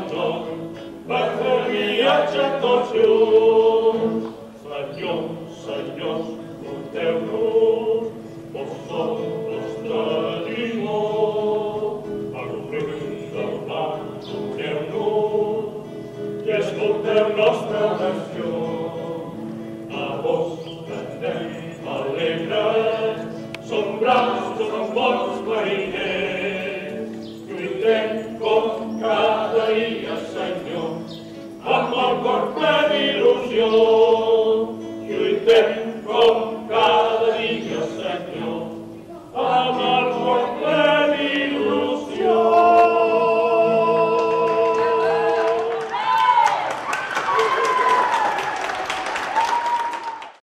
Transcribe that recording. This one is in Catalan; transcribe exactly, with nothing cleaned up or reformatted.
John, per fer viatge tots junts. Senyors, senyors, porteu-nos, vos som vostre timó. A l'obrint del mar, doneu-nos, i escolteu nostra oració. A vos que anem alegres, som braus, som bons mariners, lluitem com cada dia, Senyor, amb el cor ple d'il·lusió. Lluitem